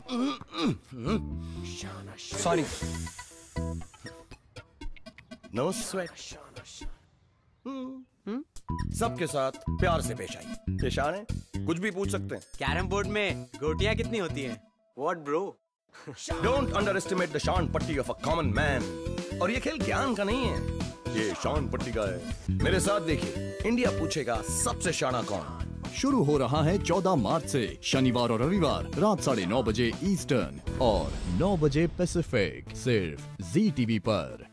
Sorry. No sweat. सबके साथ प्यार से पेश आइए। पेशान है, कुछ भी पूछ सकते हैं। कैरम बोर्ड में गोटियां कितनी होती हैं? What bro? Don't underestimate the शान पट्टी of a common man। और ये खेल ज्ञान का नहीं है, ये शान पट्टी का है। मेरे साथ देखिए, इंडिया पूछेगा सबसे शाना कौन। शुरू हो रहा है 14 मार्च से शनिवार और रविवार रात 9:30 बजे ईस्टर्न और 9 बजे पैसिफिक, सिर्फ ZTV पर।